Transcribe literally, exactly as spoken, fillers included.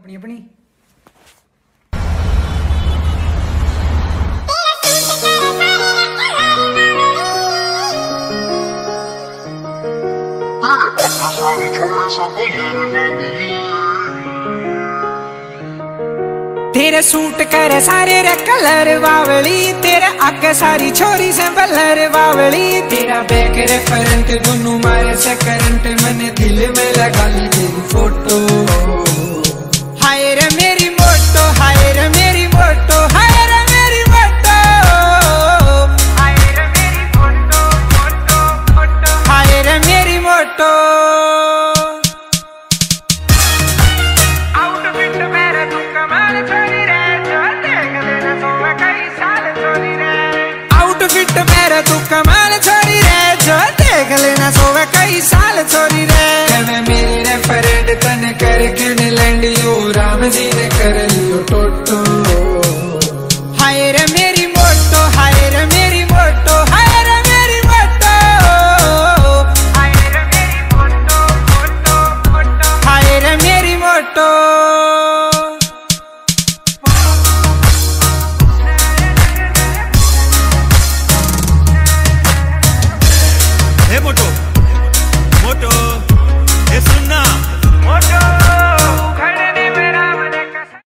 अपनी अपनी तेरे सूट करे सारे रे कलर बावली, तेरे आगे सारी छोरी से बलर बावली, तेरा बैक रे फ्रंट दोनों मारे से करंट, मैंने दिल में लगा ली तेरी फोटो। हाय रे मेरी मोटो, हाय रे मेरी मोटो, हाय रे मेरी मोटो, हाय रे मेरी मोटो मोटो मोटो, हाय रे मेरी मोटो। आउटफिट मेरा तू कमाल छोरी रे, जो देख लेना सोवे कई साल छोरी रे, आउटफिट मेरा तू कमाल छोरी रे, जो देख लेना सोवे कई साल छोरी रे। मैं मेरी रे फ्रेंड तन करके लैंड यो राम जी ने कर लियो टोटो।